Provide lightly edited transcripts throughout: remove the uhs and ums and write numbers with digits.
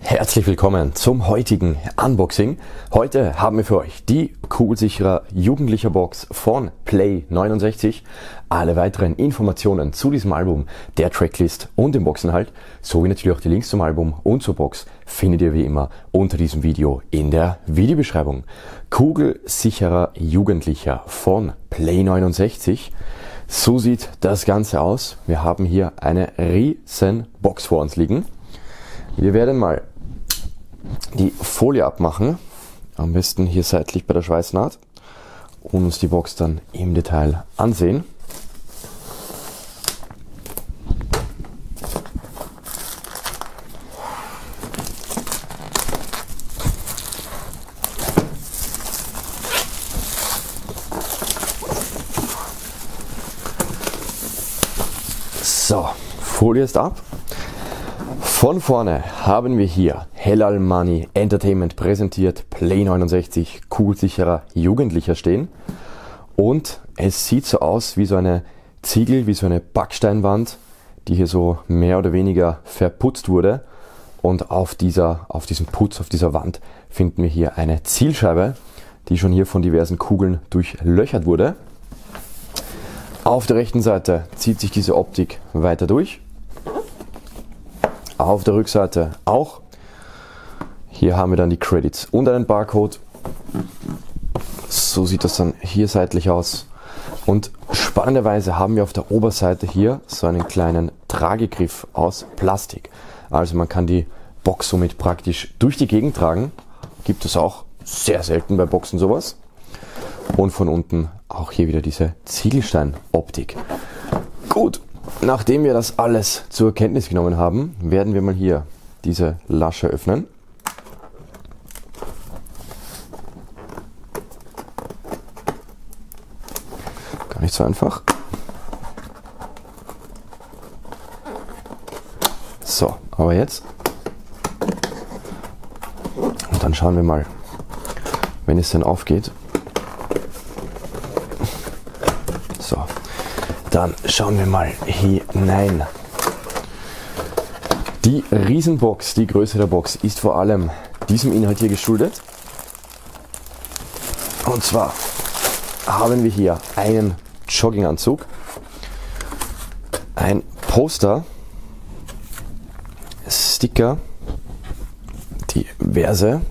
Herzlich willkommen zum heutigen Unboxing. Heute haben wir für euch die kugelsicherer Jugendlicher Box von Play 69. Alle weiteren Informationen zu diesem Album, der Tracklist und dem Boxinhalt, sowie natürlich auch die Links zum Album und zur Box findet ihr wie immer unter diesem Video in der Videobeschreibung. Kugelsicherer Jugendlicher von Play 69. So sieht das Ganze aus. Wir haben hier eine riesen Box vor uns liegen. Wir werden mal die Folie abmachen, am besten hier seitlich bei der Schweißnaht, und uns die Box dann im Detail ansehen. So, Folie ist ab. Von vorne haben wir hier Helal Money Entertainment präsentiert, Play 69, kugelsicherer Jugendlicher stehen. Und es sieht so aus wie so eine Ziegel, wie so eine Backsteinwand, die hier so mehr oder weniger verputzt wurde. Und auf diesem Putz, auf dieser Wand, finden wir hier eine Zielscheibe, die schon hier von diversen Kugeln durchlöchert wurde. Auf der rechten Seite zieht sich diese Optik weiter durch. Auf der Rückseite auch. Hier haben wir dann die Credits und einen Barcode. So sieht das dann hier seitlich aus. Und spannenderweise haben wir auf der Oberseite hier so einen kleinen Tragegriff aus Plastik. Also man kann die Box somit praktisch durch die Gegend tragen. Gibt es auch sehr selten bei Boxen sowas. Und von unten auch hier wieder diese Ziegelstein-Optik. Gut. Nachdem wir das alles zur Kenntnis genommen haben, werden wir mal hier diese Lasche öffnen. Gar nicht so einfach. So, aber jetzt. Und dann schauen wir mal, wenn es denn aufgeht. So. Dann schauen wir mal hinein. Die Riesenbox, die Größe der Box, ist vor allem diesem Inhalt hier geschuldet. Und zwar haben wir hier einen Jogginganzug, ein Poster, Sticker, diverse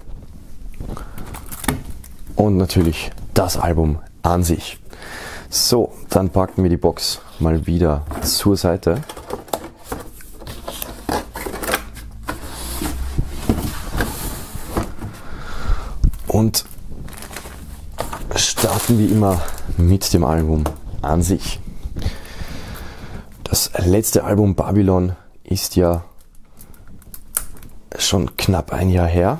und natürlich das Album an sich. So, dann packen wir die Box mal wieder zur Seite. Und starten wie immer mit dem Album an sich. Das letzte Album Babylon ist ja schon knapp ein Jahr her.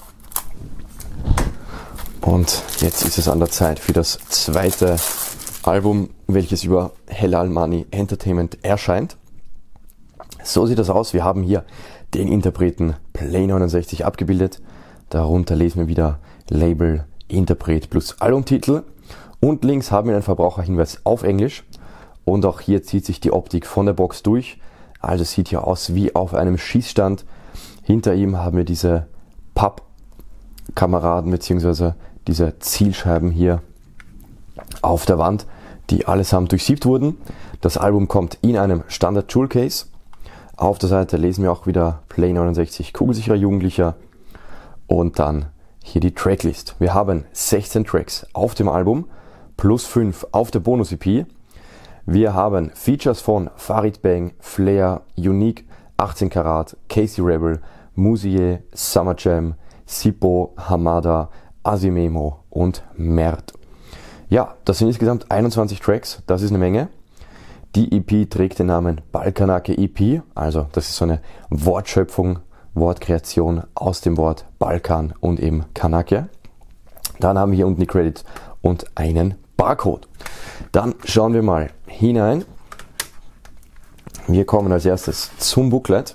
Und jetzt ist es an der Zeit für das zweite Album, welches über Helal Money Entertainment erscheint. So sieht das aus. Wir haben hier den Interpreten Play 69 abgebildet. Darunter lesen wir wieder Label, Interpret plus Albumtitel. Und links haben wir einen Verbraucherhinweis auf Englisch. Und auch hier zieht sich die Optik von der Box durch. Also es sieht hier aus wie auf einem Schießstand. Hinter ihm haben wir diese Pappkameraden bzw. diese Zielscheiben hier auf der Wand, die allesamt durchsiebt wurden. Das Album kommt in einem Standard Jewel Case. Auf der Seite lesen wir auch wieder Play 69 kugelsicherer Jugendlicher und dann hier die Tracklist. Wir haben 16 Tracks auf dem Album plus 5 auf der Bonus-EP. Wir haben Features von Farid Bang, Flair, Unique, 18 Karat, Casey Rebel, Musier, Summer Jam, Sippo, Hamada, Asimemo und Mert. Ja, das sind insgesamt 21 Tracks, das ist eine Menge. Die EP trägt den Namen Balkanake EP, also das ist so eine Wortschöpfung, Wortkreation aus dem Wort Balkan und eben Kanake. Dann haben wir hier unten die Credits und einen Barcode. Dann schauen wir mal hinein. Wir kommen als erstes zum Booklet.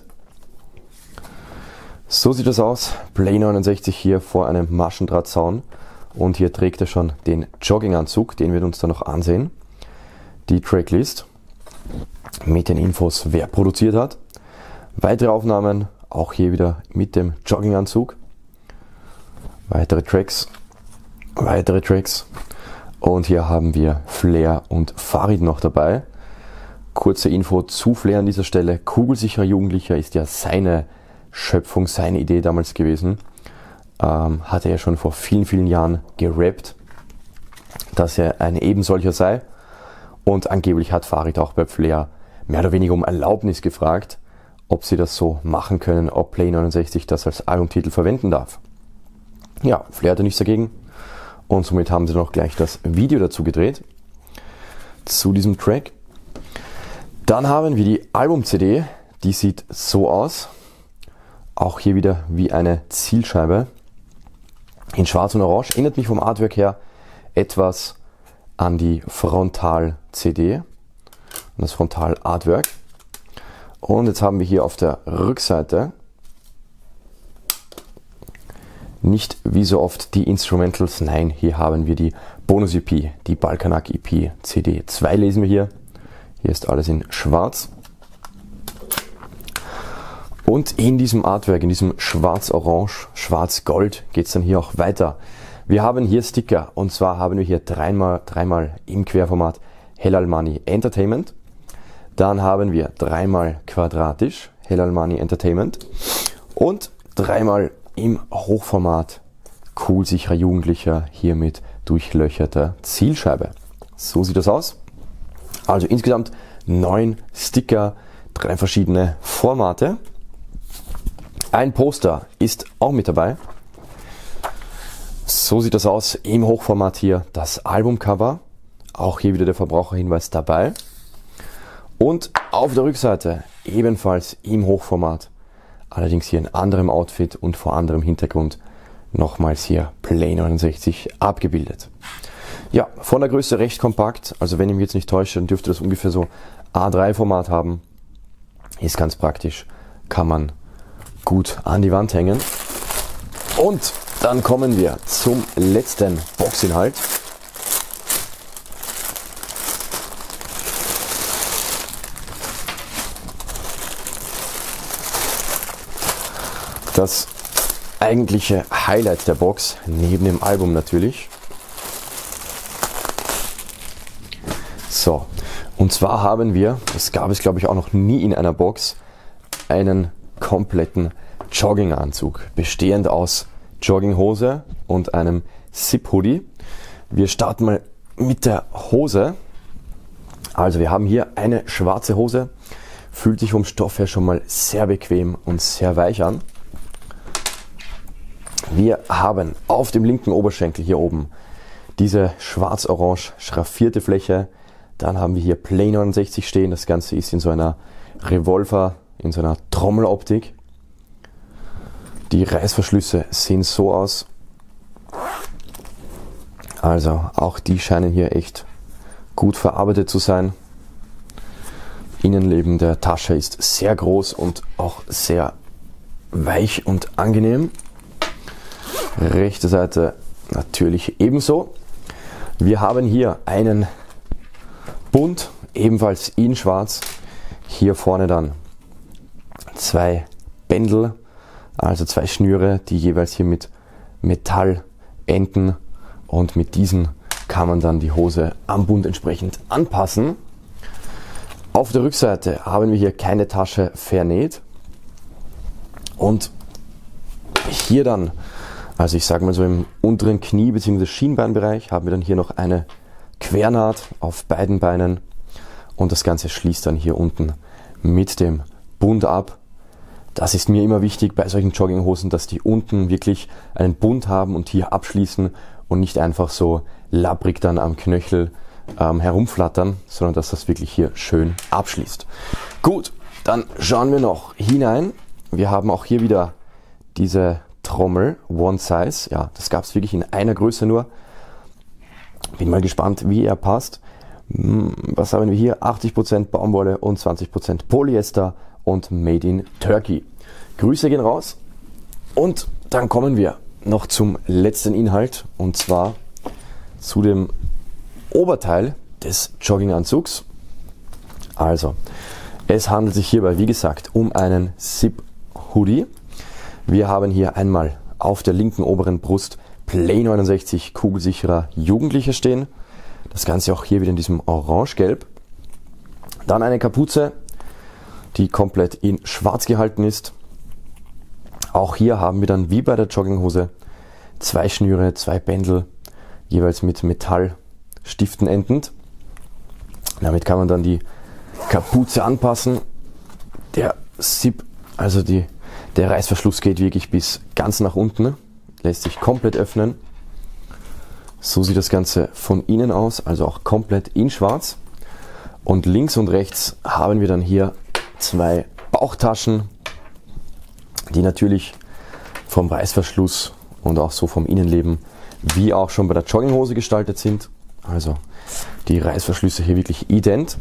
So sieht es aus. Play 69 hier vor einem Maschendrahtzaun. Und hier trägt er schon den Jogginganzug, den wir uns dann noch ansehen. Die Tracklist mit den Infos, wer produziert hat. Weitere Aufnahmen auch hier wieder mit dem Jogginganzug. Weitere Tracks. Und hier haben wir Flair und Farid noch dabei. Kurze Info zu Flair an dieser Stelle. Kugelsicherer Jugendlicher ist ja seine Schöpfung, seine Idee damals gewesen. Hat er ja schon vor vielen, vielen Jahren gerappt, dass er ein ebensolcher sei. Und angeblich hat Farid auch bei Flair mehr oder weniger um Erlaubnis gefragt, ob sie das so machen können, ob Play 69 das als Albumtitel verwenden darf. Ja, Flair hatte nichts dagegen und somit haben sie noch gleich das Video dazu gedreht, zu diesem Track. Dann haben wir die Album-CD, die sieht so aus, auch hier wieder wie eine Zielscheibe, in schwarz und orange, erinnert mich vom Artwork her etwas an die Frontal-CD, das Frontal-Artwork. Und jetzt haben wir hier auf der Rückseite nicht wie so oft die Instrumentals, nein, hier haben wir die Bonus-EP, die Balkanak EP CD 2 lesen wir hier. Hier ist alles in schwarz. Und in diesem Artwork, in diesem schwarz-orange, schwarz-gold geht es dann hier auch weiter. Wir haben hier Sticker und zwar haben wir hier dreimal im Querformat Helal Money Entertainment. Dann haben wir dreimal quadratisch Helal Money Entertainment und dreimal im Hochformat Kugelsicherer Jugendlicher, hier mit durchlöcherter Zielscheibe. So sieht das aus. Also insgesamt 9 Sticker, 3 verschiedene Formate. Ein Poster ist auch mit dabei. So sieht das aus im Hochformat hier, das Albumcover. Auch hier wieder der Verbraucherhinweis dabei. Und auf der Rückseite ebenfalls im Hochformat, allerdings hier in anderem Outfit und vor anderem Hintergrund, nochmals hier Play 69 abgebildet. Ja, von der Größe recht kompakt, also wenn ich mich jetzt nicht täusche, dann dürfte das ungefähr so A3-Format haben. Ist ganz praktisch, kann man gut an die Wand hängen. Und dann kommen wir zum letzten Boxinhalt. Das eigentliche Highlight der Box, neben dem Album natürlich. So, und zwar haben wir, das gab es glaube ich auch noch nie in einer Box, einen kompletten Jogginganzug, bestehend aus Jogginghose und einem Zip-Hoodie. Wir starten mal mit der Hose. Also wir haben hier eine schwarze Hose, fühlt sich vom Stoff her schon mal sehr bequem und sehr weich an. Wir haben auf dem linken Oberschenkel hier oben diese schwarz-orange schraffierte Fläche. Dann haben wir hier Play 69 stehen. Das Ganze ist in so einer Revolver, in so einer Trommeloptik. Die Reißverschlüsse sehen so aus. Also auch die scheinen hier echt gut verarbeitet zu sein. Innenleben der Tasche ist sehr groß und auch sehr weich und angenehm. Rechte Seite natürlich ebenso. Wir haben hier einen Bund, ebenfalls in schwarz. Hier vorne dann 2 Bändel, also 2 Schnüre, die jeweils hier mit Metall enden. Und mit diesen kann man dann die Hose am Bund entsprechend anpassen. Auf der Rückseite haben wir hier keine Tasche vernäht. Und hier dann, also ich sage mal so im unteren Knie- bzw. Schienbeinbereich, haben wir dann hier noch eine Quernaht auf beiden Beinen. Und das Ganze schließt dann hier unten mit dem Bund ab. Das ist mir immer wichtig bei solchen Jogginghosen, dass die unten wirklich einen Bund haben und hier abschließen und nicht einfach so labbrig dann am Knöchel herumflattern, sondern dass das wirklich hier schön abschließt. Gut, dann schauen wir noch hinein. Wir haben auch hier wieder diese Trommel One Size. Ja, das gab es wirklich in einer Größe nur. Bin mal gespannt, wie er passt. Was haben wir hier? 80% Baumwolle und 20% Polyester und Made in Turkey. Grüße gehen raus. Und dann kommen wir noch zum letzten Inhalt, und zwar zu dem Oberteil des Jogginganzugs. Also, es handelt sich hierbei, wie gesagt, um einen Zip Hoodie. Wir haben hier einmal auf der linken oberen Brust Play 69 kugelsicherer Jugendlicher stehen. Das Ganze auch hier wieder in diesem Orange-Gelb. Dann eine Kapuze, die komplett in schwarz gehalten ist. Auch hier haben wir dann wie bei der Jogginghose 2 Schnüre, 2 Bändel, jeweils mit Metallstiften endend. Damit kann man dann die Kapuze anpassen. Der Zip, also der Reißverschluss geht wirklich bis ganz nach unten, lässt sich komplett öffnen. So sieht das Ganze von innen aus, also auch komplett in schwarz. Und links und rechts haben wir dann hier 2 Bauchtaschen, die natürlich vom Reißverschluss und auch so vom Innenleben wie auch schon bei der Jogginghose gestaltet sind. Also die Reißverschlüsse hier wirklich ident.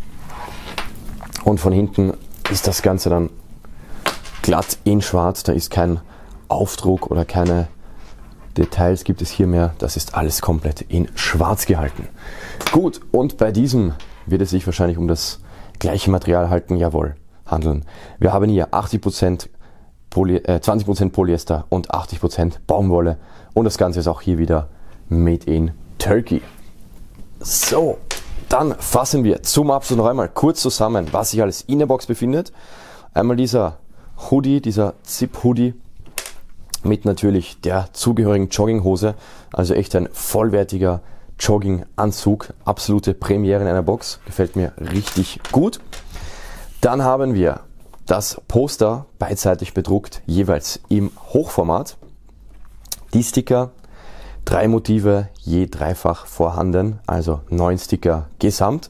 Und von hinten ist das Ganze dann glatt in schwarz. Da ist kein Aufdruck oder keine Details gibt es hier mehr. Das ist alles komplett in schwarz gehalten. Gut, und bei diesem wird es sich wahrscheinlich um das gleiche Material handeln. Wir haben hier 20% Polyester und 80% Baumwolle. Und das Ganze ist auch hier wieder made in Turkey. So, dann fassen wir zum Abschluss noch einmal kurz zusammen, was sich alles in der Box befindet. Einmal dieser Hoodie, dieser Zip-Hoodie mit natürlich der zugehörigen Jogginghose. Also echt ein vollwertiger Jogginganzug. Absolute Premiere in einer Box. Gefällt mir richtig gut. Dann haben wir das Poster beidseitig bedruckt, jeweils im Hochformat. Die Sticker, 3 Motive, je dreifach vorhanden, also 9 Sticker gesamt.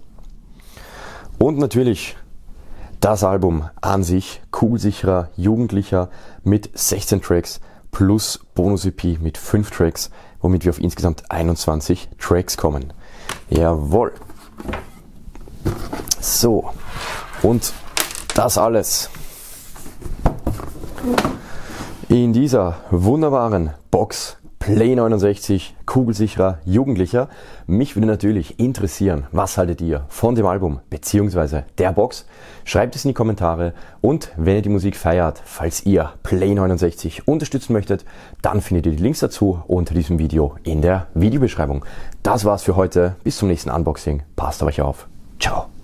Und natürlich das Album an sich, kugelsicherer Jugendlicher mit 16 Tracks plus Bonus-EP mit 5 Tracks, womit wir auf insgesamt 21 Tracks kommen. Jawohl. So, und das alles in dieser wunderbaren Box Play 69 kugelsicherer Jugendlicher. Mich würde natürlich interessieren, was haltet ihr von dem Album bzw. der Box? Schreibt es in die Kommentare und wenn ihr die Musik feiert, falls ihr Play 69 unterstützen möchtet, dann findet ihr die Links dazu unter diesem Video in der Videobeschreibung. Das war's für heute. Bis zum nächsten Unboxing. Passt auf euch auf. Ciao.